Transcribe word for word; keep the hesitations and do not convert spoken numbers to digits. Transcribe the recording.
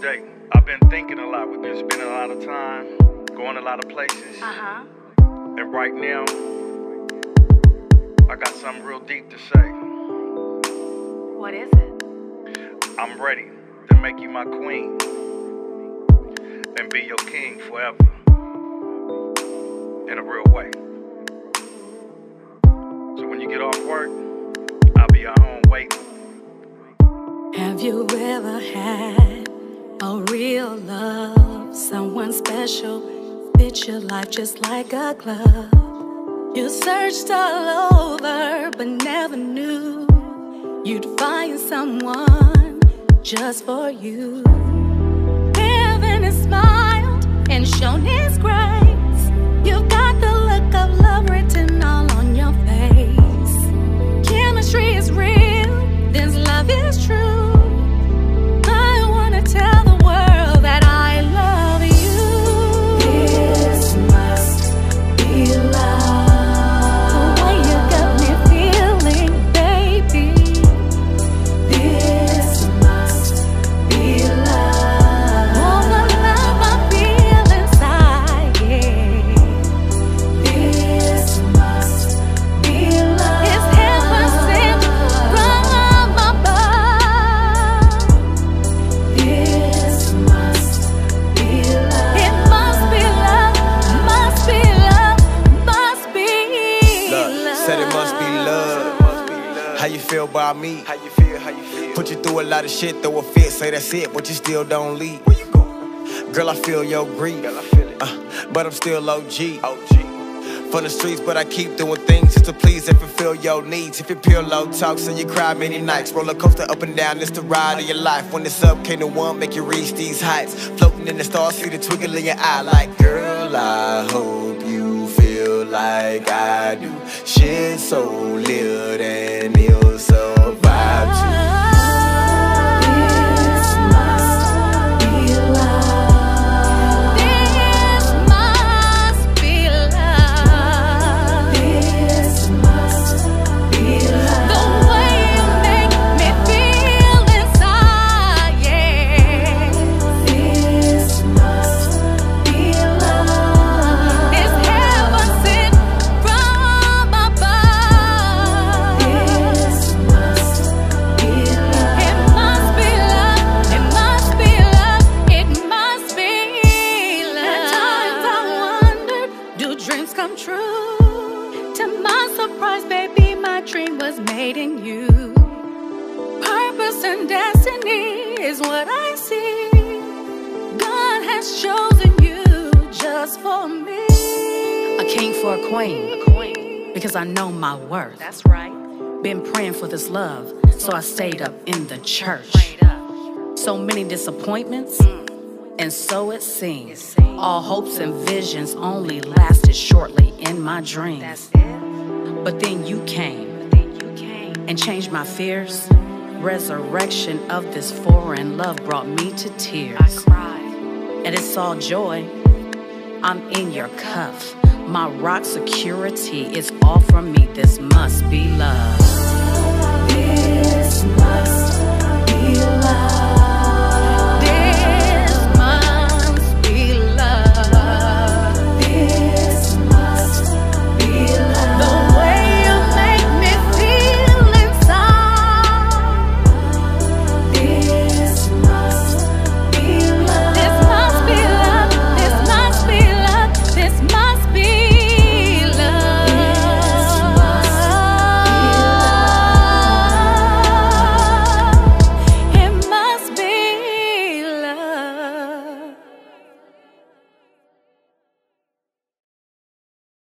Jay, I've been thinking a lot. We've been spending a lot of time, going a lot of places. Uh-huh. And right now, I got something real deep to say. What is it? I'm ready to make you my queen and be your king forever. In a real way. So when you get off work, I'll be at home waiting. Have you ever had a real love? Someone special fit your life just like a glove. You searched all over but never knew you'd find someone just for you. Heaven has smiled and shown His grace. You've got the look of love written all on your face. Chemistry is real, this love is true. I wanna tell the world that I love you. This must be love. The way you got me feeling, baby. This must be love. All the love I feel inside, yeah. This must be love. It's heaven sent from above. This must be love. It must be love, must be love, must be Look, love. said it must be love. How you feel about me? How you feel? How you feel? Put you through a lot of shit, throw a fit, say that's it, but you still don't leave. Where you go? Girl, I feel your grief. Girl, I feel it. Uh, but I'm still O G. O G. From the streets, but I keep doing things just to please and fulfill your needs. If you pillow talks and you cry many nights, roller coaster up and down, it's the ride of your life. When it's up, can't no one make you reach these heights. Floating in the stars, see the twinkle in your eye. Like, girl, I hope you feel like I do. Shit so lit and you'll survive too. This must be love. This must be love. This must be love. The way you make me feel inside, yeah. This must be love. It's heaven sent from above. This must be love. It must be love. It must be love. It must be love. At times I wondered, do dreams come true? To my surprise, baby, my dream was made in you. Purpose and destiny is what I see. God has chosen you just for me. A king for a queen. A queen. Because I know my worth. That's right. Been praying for this love, so I stayed up in the church. Straight up. So many disappointments, and so it seems. It seems. All hopes and visions only lasted shortly in my dreams. That's it. But then you came But then you came. and changed my fears. Resurrection of this foreign love brought me to tears. I cried. And it's all joy. I'm in your cuff. My rock security is all from me. This must be love. This must